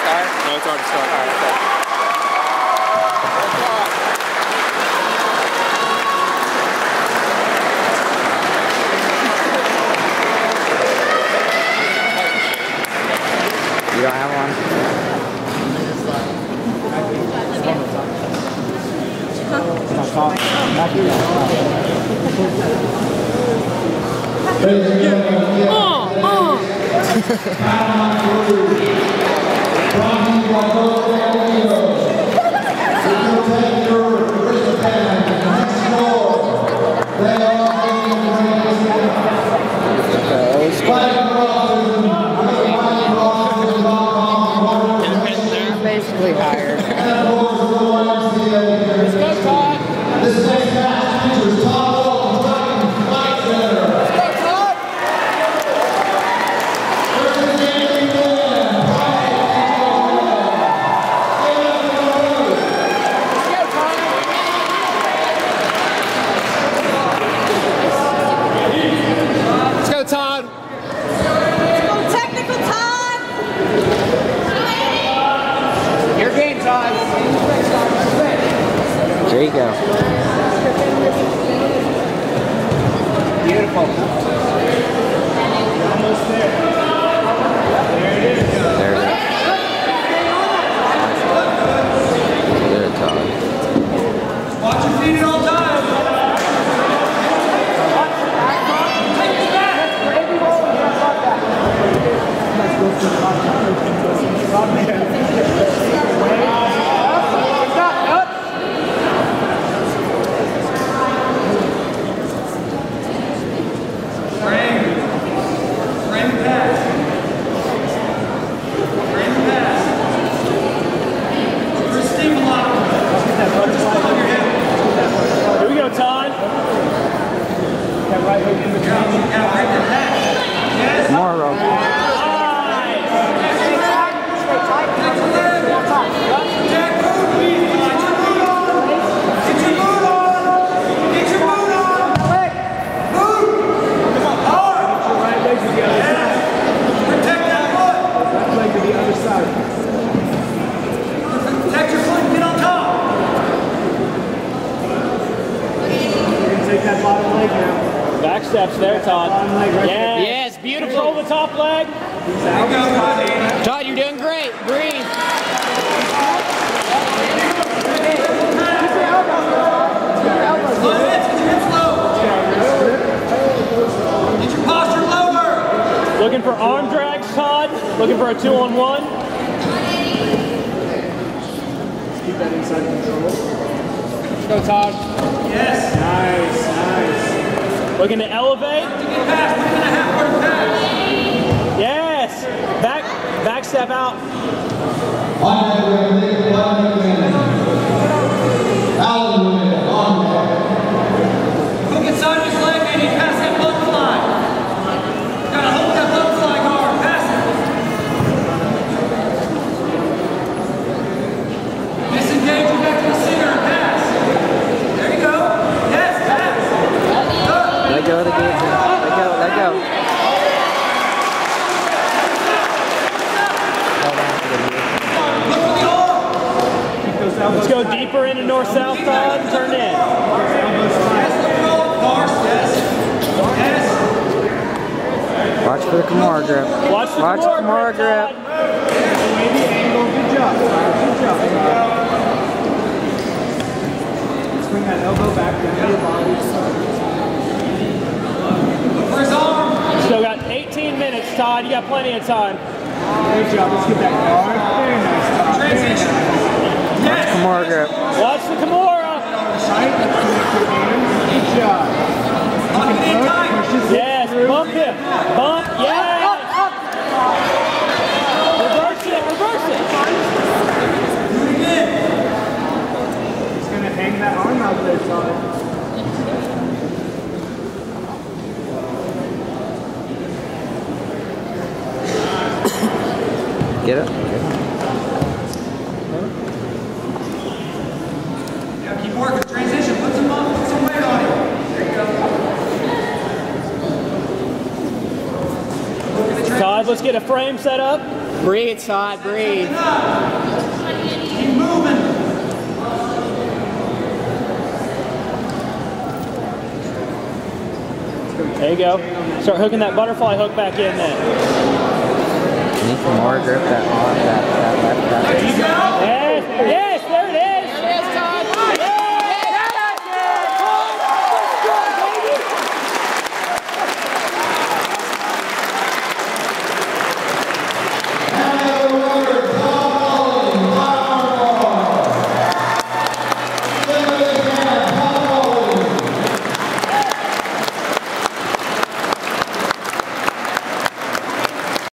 start? No, it's hard to start. All right, okay. You don't have one? Basically hired. Let's go, Todd. This next match features Todd Walton, Track and Field Center. Let's go, Todd. Representing England, Let's go, Todd. Let's go, technical Todd. Your game, Todd. There you go. Beautiful. almost there. There it is. There it is. Good, Todd. Watch your feet at all times. Here we go, Todd. More rope. Back steps there, Todd. Yeah. Yes, beautiful. Control the top leg. Todd, you're doing great. Breathe. Get your posture lower. Looking for arm drags, Todd. Looking for a 2-on-1. Keep that inside control. Let's go, Todd. Yes. Nice, nice. Looking to elevate. To get past, we're gonna have one pass. Yes. Back step out. Hook inside his leg and he pass that butterfly. Gotta hold that butterfly hard. Pass it. Disengage you back to the center and pass. There you go. Yes, pass. Good. Let go of the gate. Let go, let go. Look for the arm. Let's go deeper into north-south, Todd. Turn in. Yes, look for all. North, yes. Yes. Watch for the Kimura grip. Watch the Watch Kimura Kimura grip, grip. Maybe angle. Good job. Good job. Swing that elbow back down your body. Look for his arm. Still got 18 minutes, Todd. You got plenty of time. Good job. Let's get that guard. Very nice, Todd. Transition. Watch Kimura grip. Watch the Kimura. Tight. Good job. Yes, bump him. Bump. Yes. Reverse it. Reverse it. Do it again. He's going to hang that arm out there, Todd. Get it. Get it. Yeah, keep working. Transition. Put some weight on it. There you go. Todd, let's get a frame set up. Breathe, Todd, breathe. Keep moving. There you go. Start hooking that butterfly hook back in then. Need some more grip that arm, that left. Yes, yes.